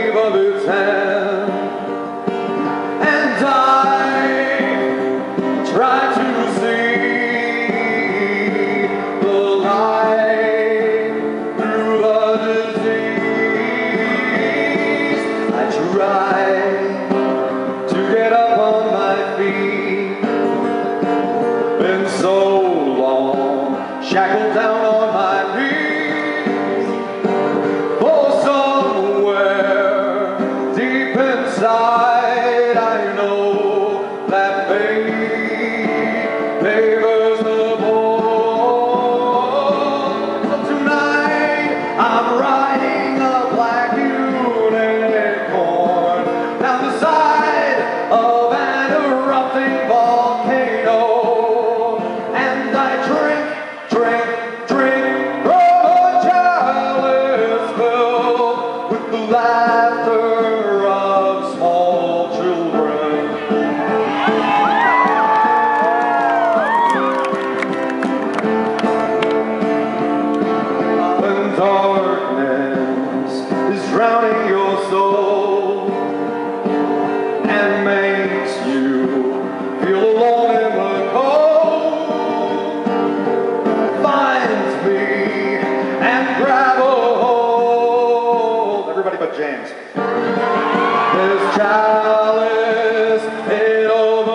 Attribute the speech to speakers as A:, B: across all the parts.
A: wave of its hand, and I try to see the light through the disease. I try to get up on my feet, been so long shackled down on my knees, for somewhere deep inside I know that fate favors the bold. So tonight I'm riding a black unicorn down the side of an erupting volcano, and I drink from a chalice filled with the laughter of small children. When darkness is drowning your soul and makes you feel alone in the cold, find me and grab a hold. Everybody but James. This chalice, it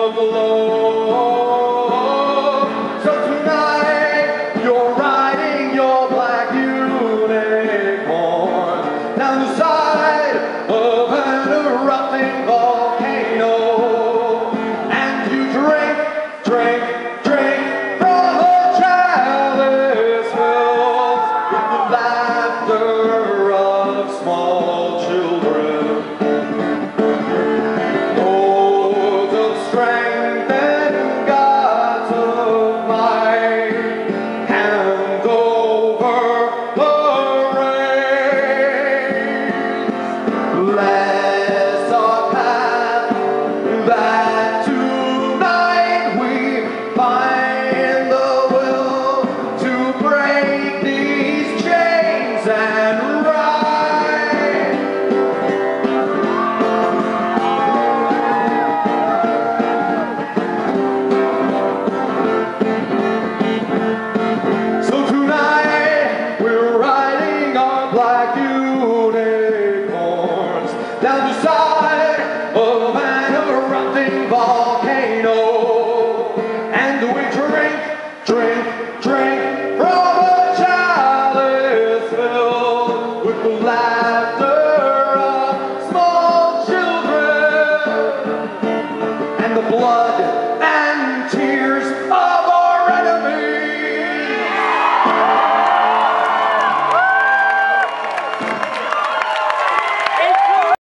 A: overflows. So tonight you're riding your black unicorn down the side of an erupting volcano, and you drink from a chalice filled with the laughter of small children. Lords of strength and gods of might, hand over the reins. Bless our path that tonight we find the will to break these chains and ride. So tonight we're riding our black unicorns down the side of an erupting volcano, and we drink from a chalice filled with the laughter